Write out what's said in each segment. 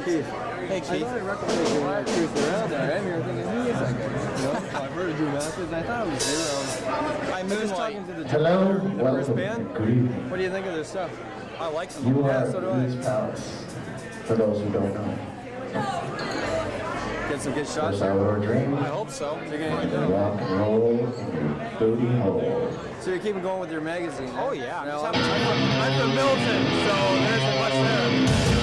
Keith. Hey, Chief. I thought I recognized you when I cruised around there. I'm here thinking, who is that guy? You know? I've heard of Drew Masters. I thought it was you. I was just talking moonlight. to the Hello, the first welcome. band. Good evening. What do you think of their stuff? I like them. You Yeah, are so do I. East Palace, for those who don't know. Get some good For shots there. Salvador Dream, I hope so. So you're gonna do. rock and roll in your booty hole. So you're keeping going with your magazine. Oh, yeah. Now, I'm I'm from Milton, so there isn't much there.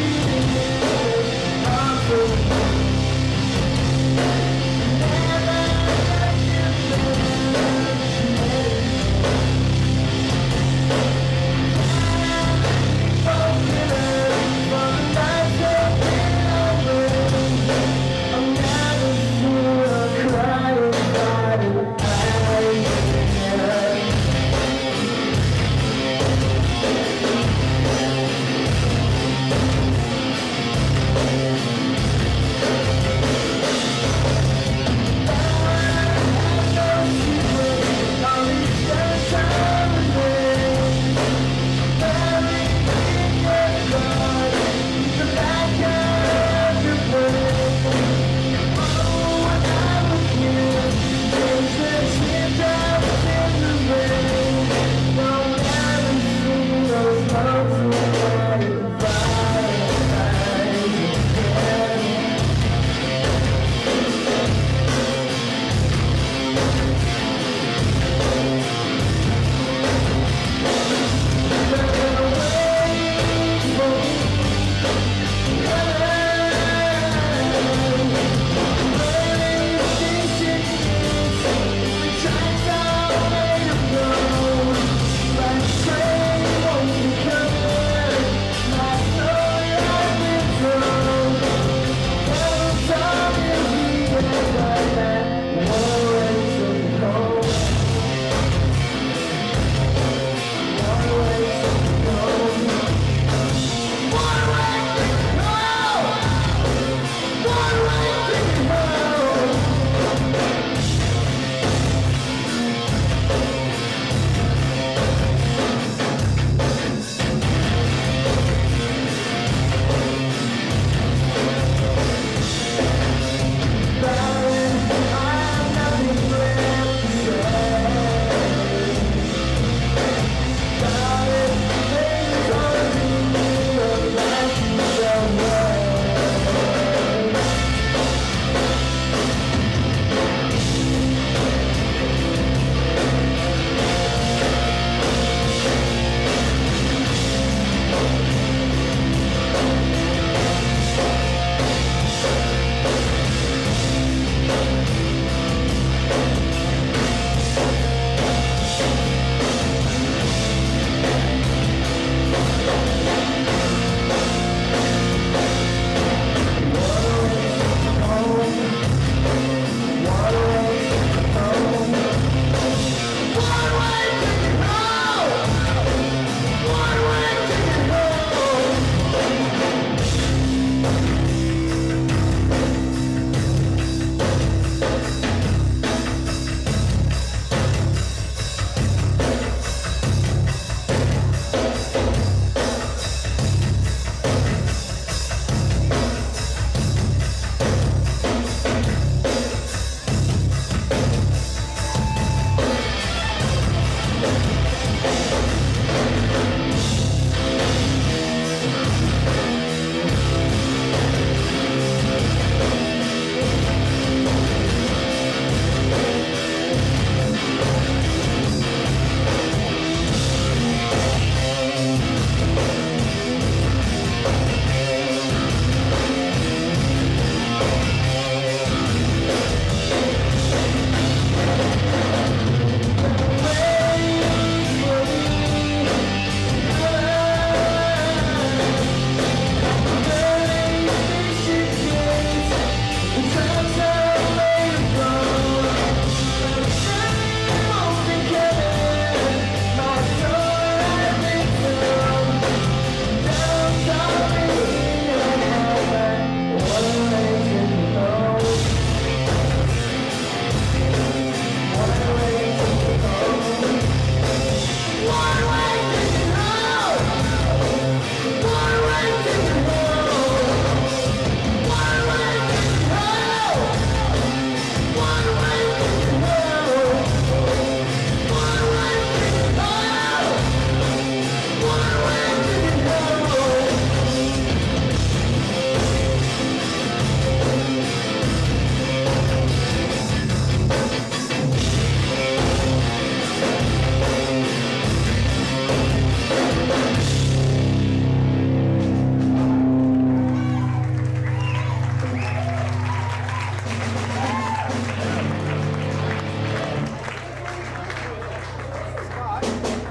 Never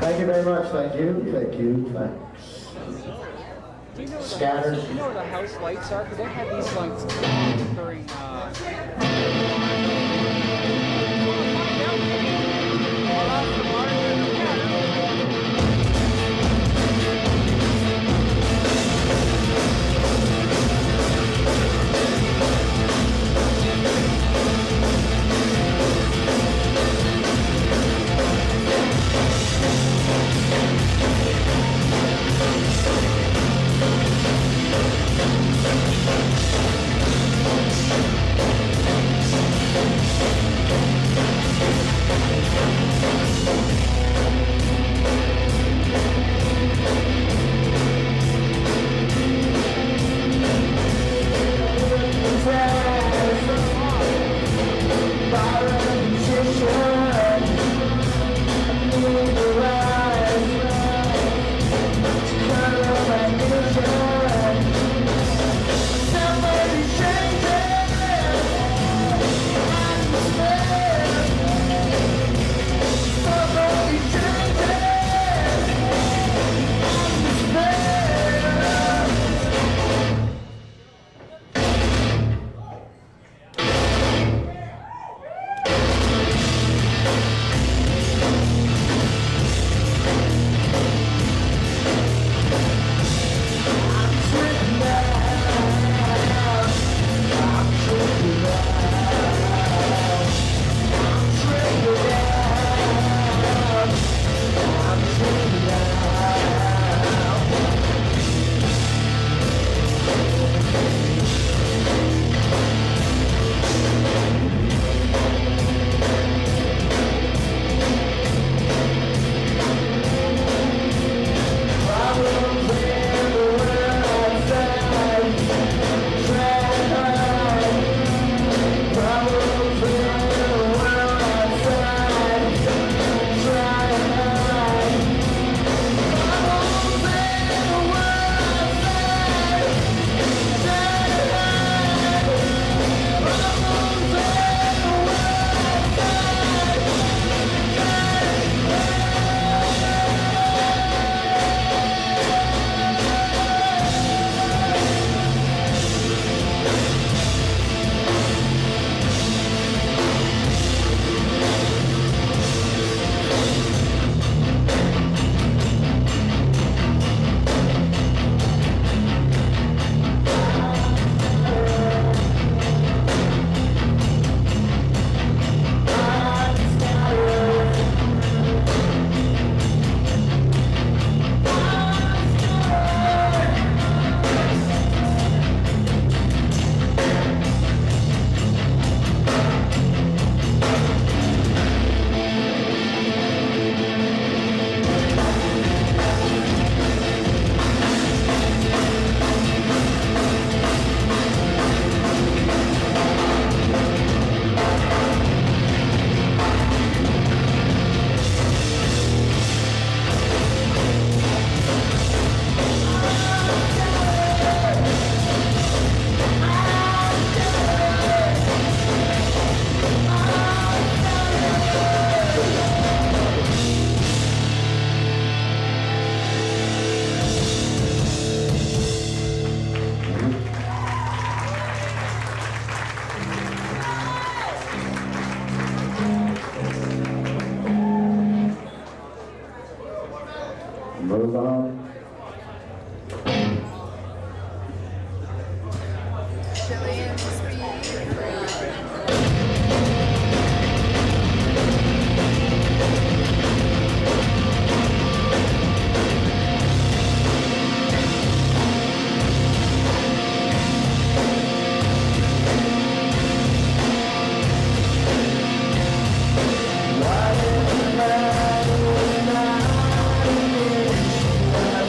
Thank you very much. Thank you. Thank you. Thanks. Do you know Scattered. Do you know where the house lights are? Because they had these lights on during. Move on. Why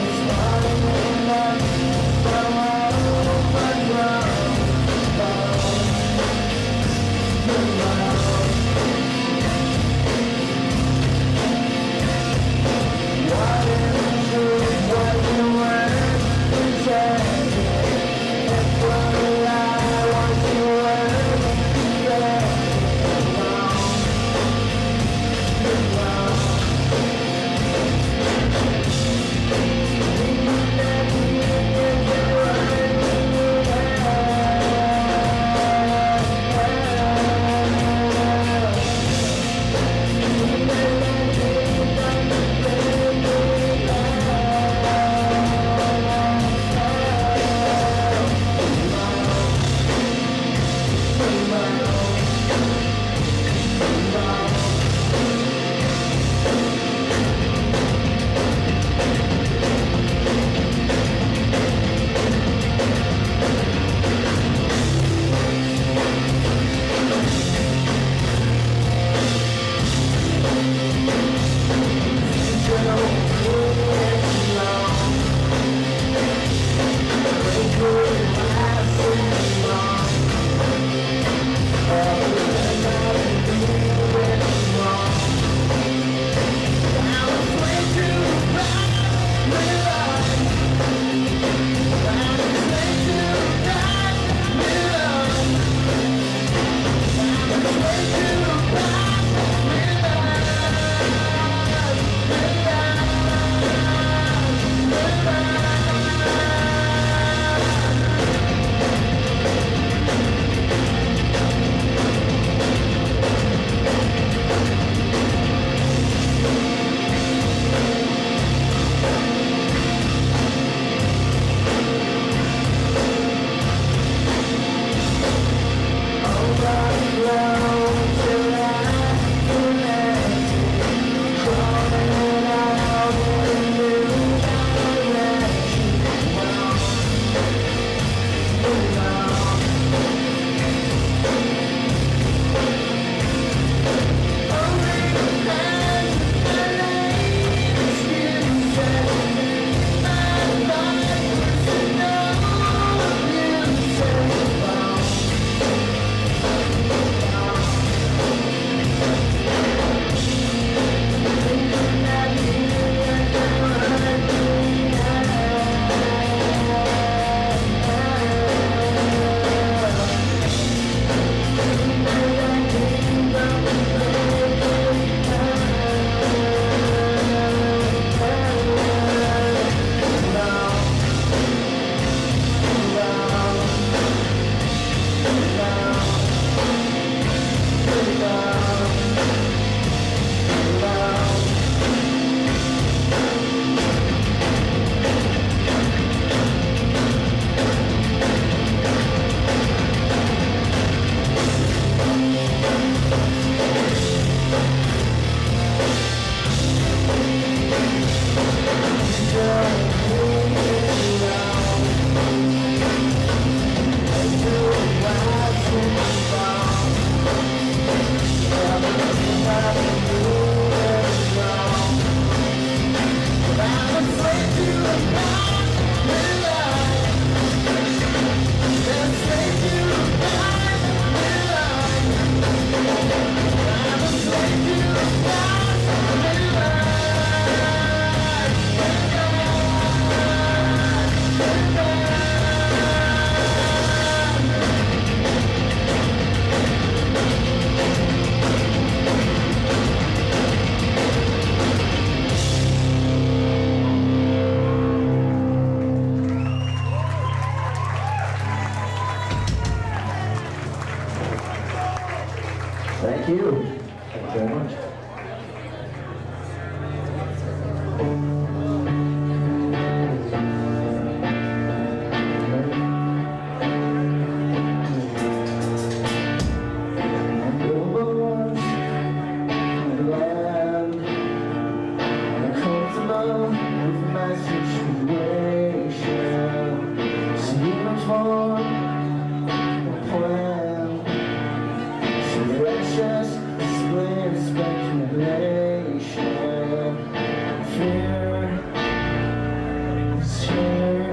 land. And I come to love with my situation. See much more plan. So it's just a split speculation. Fear is here.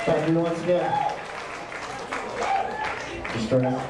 Thank you once again. Destroy.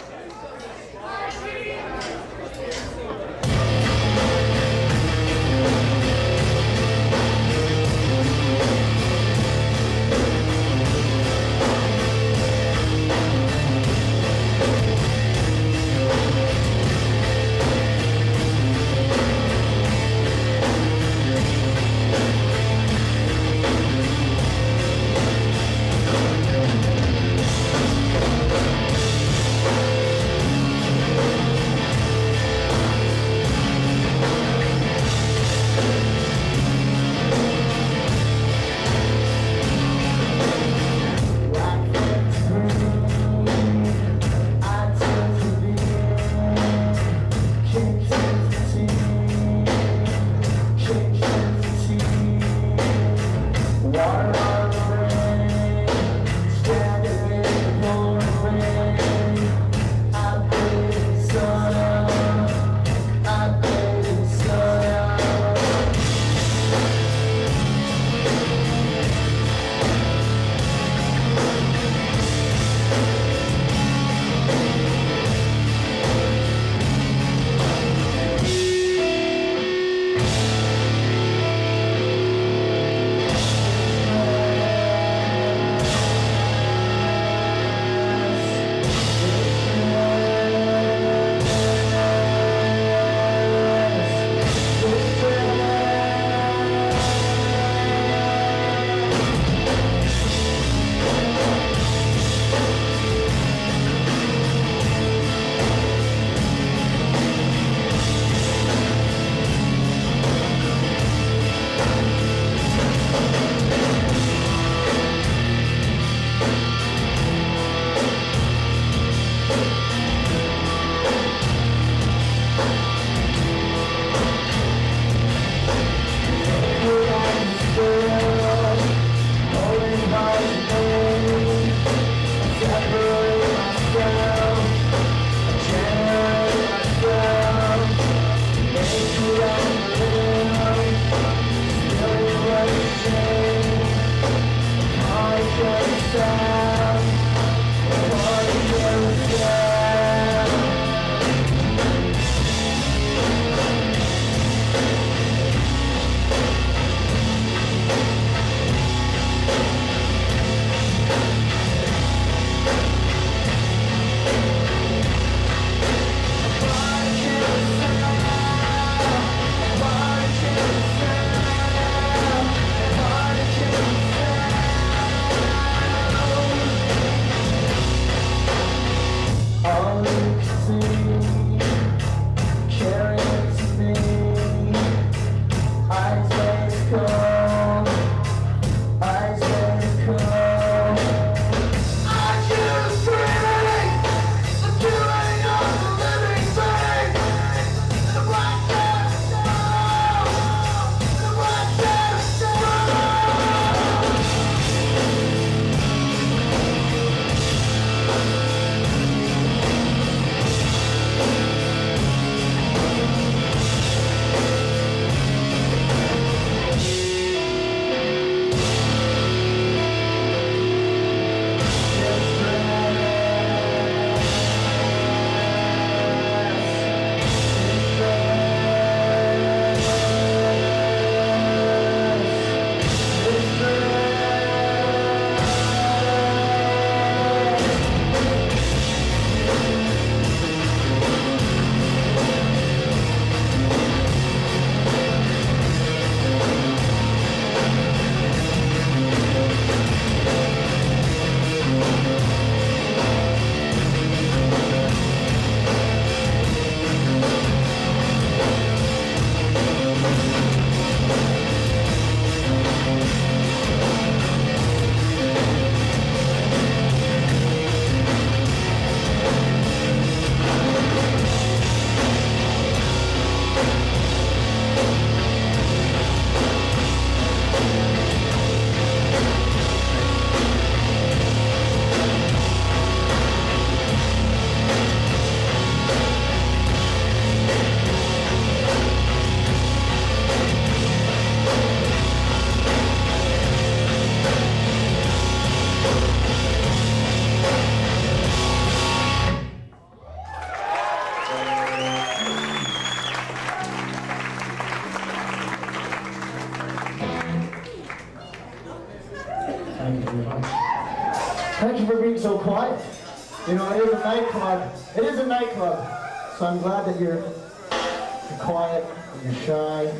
Thank you very much. Thank you for being so quiet. You know, it is a nightclub. It is a nightclub. So I'm glad that you're quiet and you're shy.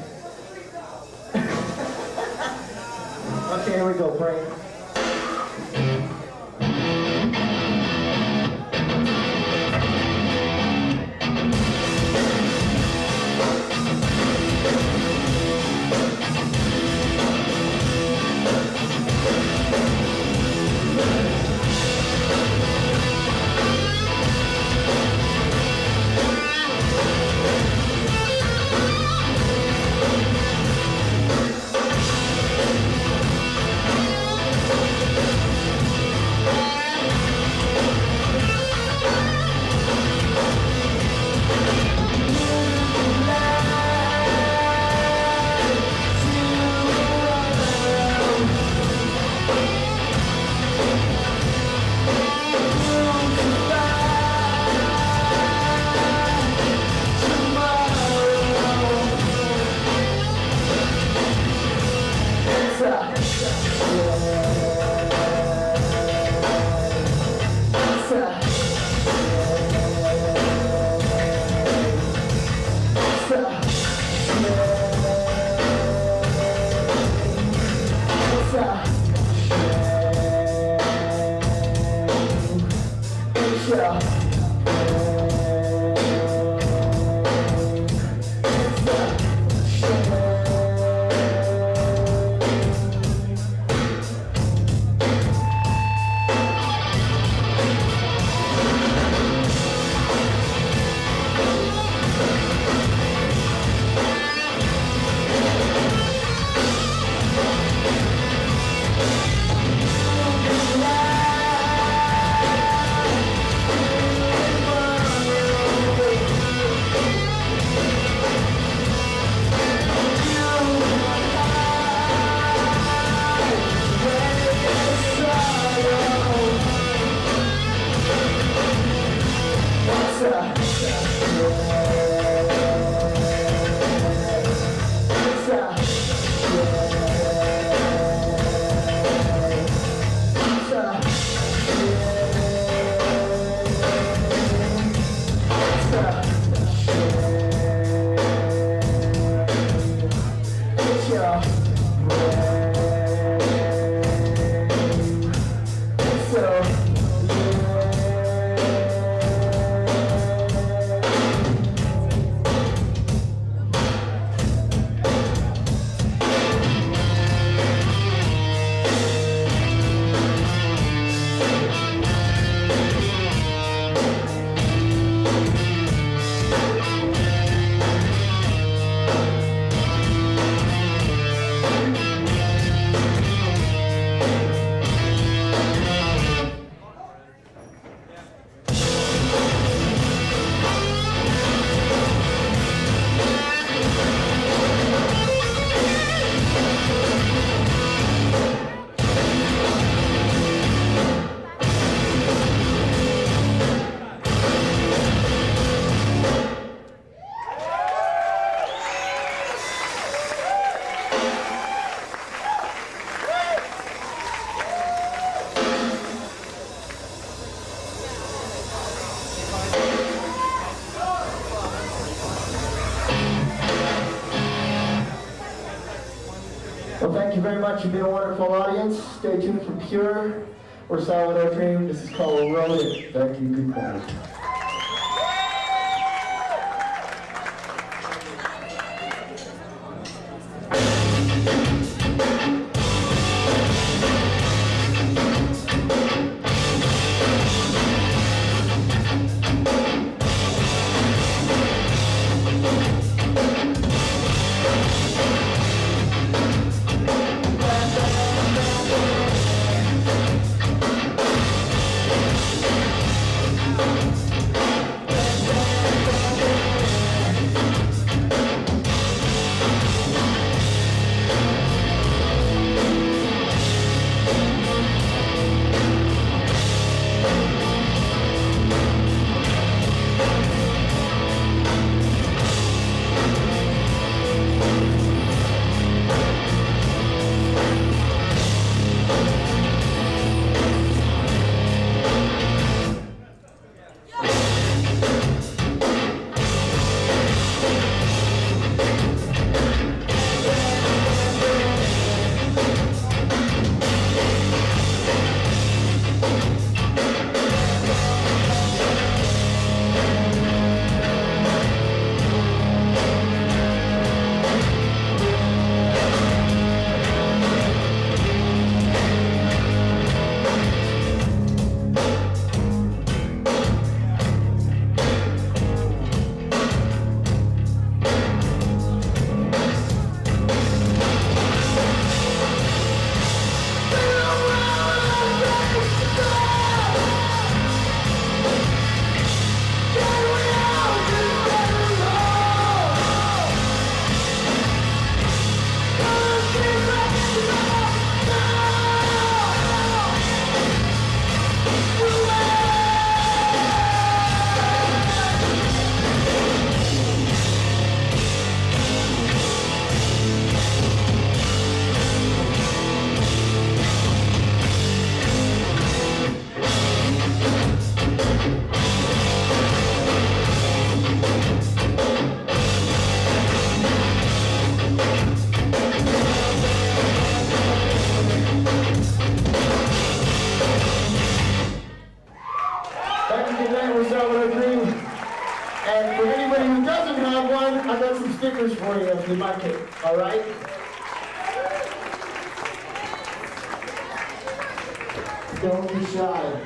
Okay, here we go, break. Well, thank you very much. You've been a wonderful audience. Stay tuned for Pure or Salvador Dream. This is called Rodent. Thank you. Good night. stickers for you if you like it, all right? Don't be shy.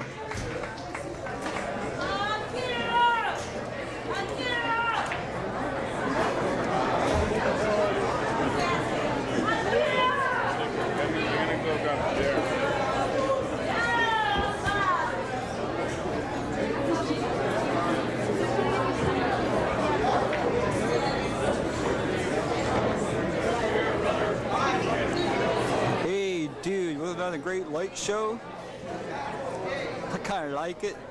Hey, dude, wasn't that a great light show? I kind of like it.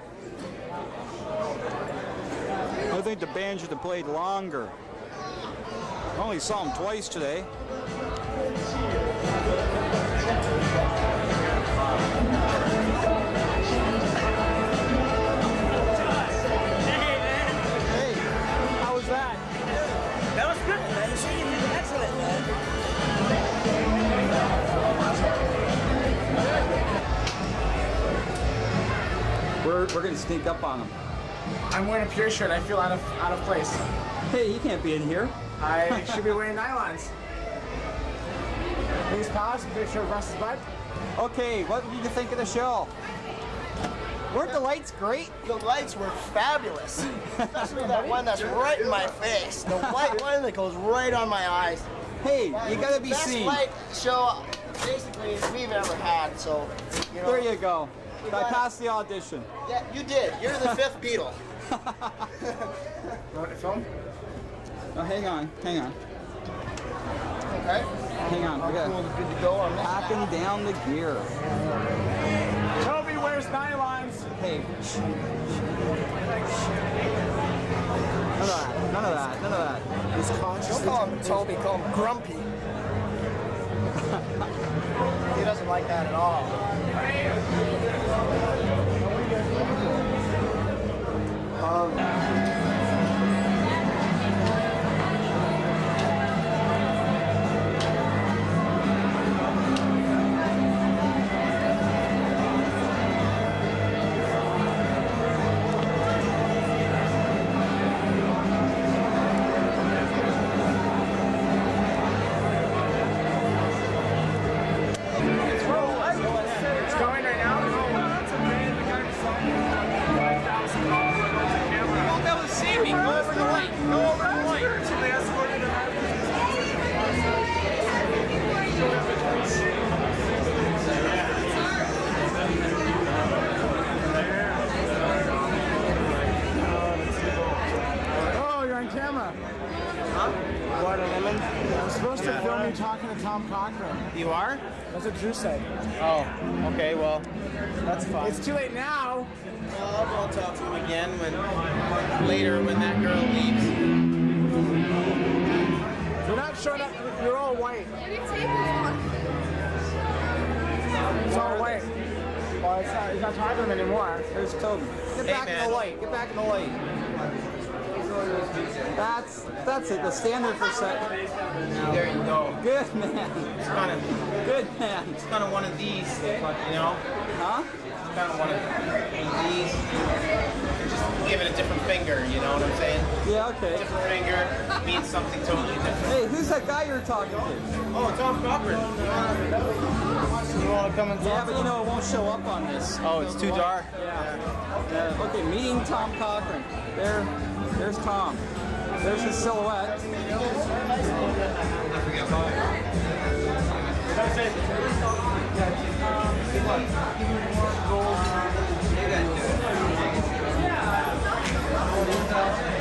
I think the band should have played longer. I only saw them twice today. Hey, how was that? That was good, man. The singing was excellent, man. We're gonna sneak up on them. I'm wearing a pure shirt. I feel out of place. Hey, you can't be in here. I should be wearing nylons. Please pause and picture of Russ's butt. Okay, what did you think of the show? Weren't the lights great? The lights were fabulous, especially that one that's right in my face. The white one that goes right on my eyes. Hey, you gotta be Best seen. light show, basically, we've ever had. So, you know. There you go. I passed the audition. Yeah, you did. You're the fifth Beatle. You want to film? Oh, hang on. Okay. Hang on. We Cool, got good to go on this. packing down the gear. Toby wears nylons. Hey. None of that. He's conscious. Don't call him Toby, call him Grumpy. He doesn't like that at all. It's going right now. That's a man. The guy beside me. 5,000 dollars. You won't be able to see me. Go over the light. Go over the light. Spiritually escorted him out of Oh, you're on camera. Huh? What, a lemon? I'm supposed to film you talking to Tom Cochran. You are? That's what Drew said. Oh, okay, well, that's fine. It's too late now. Well, I'll go talk to him again later when that girl leaves. You're not showing up. You're all white. It's all white. Well, it's not talking to him anymore. There's Toby. Get back in the light. Get back in the light. That's it. The standard for set. There you go. Good man. It's kind of, Good man. it's kind of one of these, you know? Huh? It's kind of one of these. Just give it a different finger, you know what I'm saying? Yeah. Okay. Different finger means something totally different. Hey, who's that guy you're talking to? Oh, Tom Cochran. You want to come and talk? Yeah, but you know it won't show up on this. Oh, it's too dark. Yeah. Okay, meeting Tom Cochran. There's Tom. There's his silhouette. Yeah.